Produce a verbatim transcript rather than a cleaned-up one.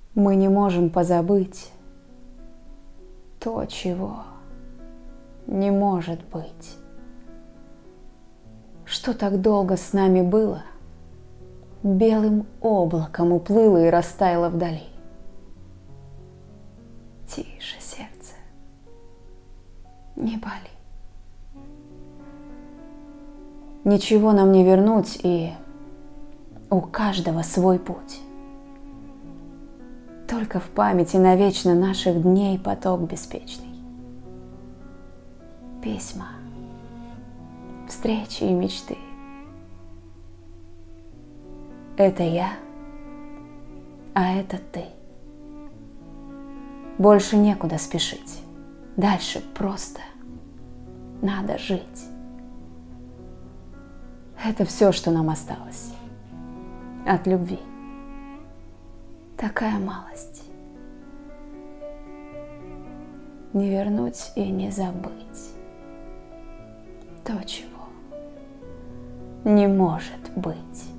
Мы не можем позабыть то, чего не может быть. Что так долго с нами было, белым облаком уплыло и растаяло вдали. Тише, сердце, не боли. Ничего нам не вернуть, и у каждого свой путь. Только в памяти навечно наших дней поток беспечный. Письма, встречи и мечты. Это я, а это ты. Больше некуда спешить. Дальше просто надо жить. Это все, что нам осталось от любви. Такая малость. Не вернуть и не забыть то, чего не может быть.